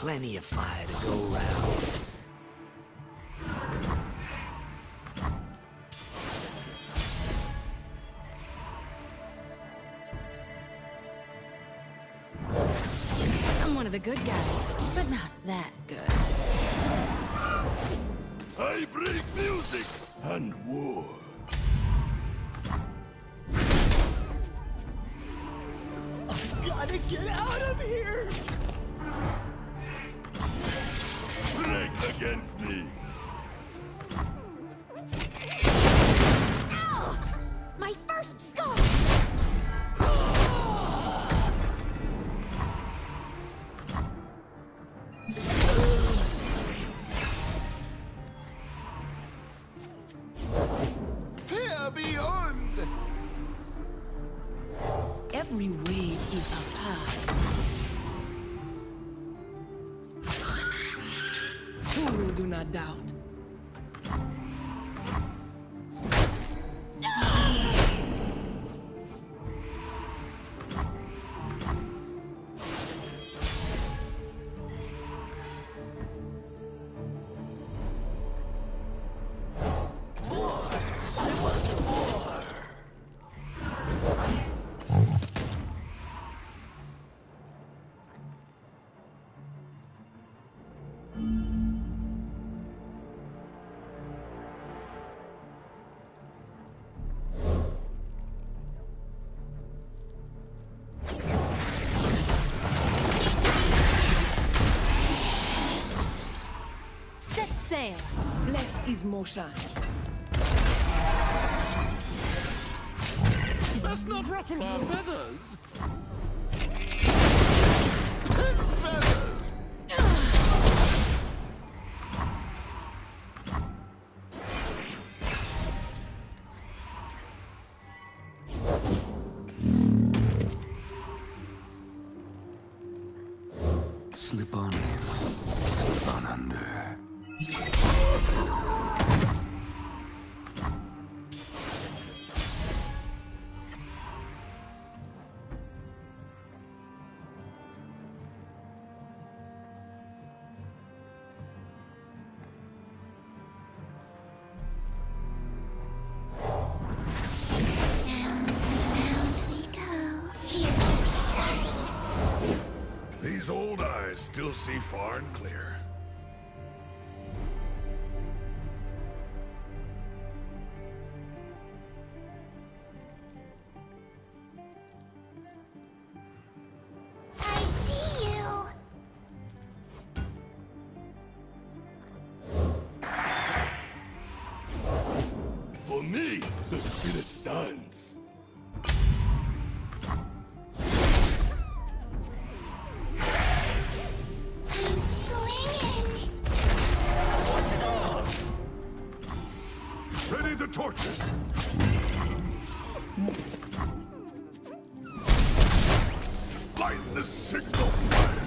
Plenty of fire to go round. I'm one of the good guys, but not that good. I bring music and war. I gotta get out of here! Break against me! Ow! My first scar! Here beyond! Every wave is a path. Who do not doubt. Set sail. Blessed is Moshan. Let's not ruffle our feathers! Slip on in, slip on under. These old eyes still see far and clear. I see you. For me, the spirits dance. I'm swinging. Ready the torches! Light the signal fire!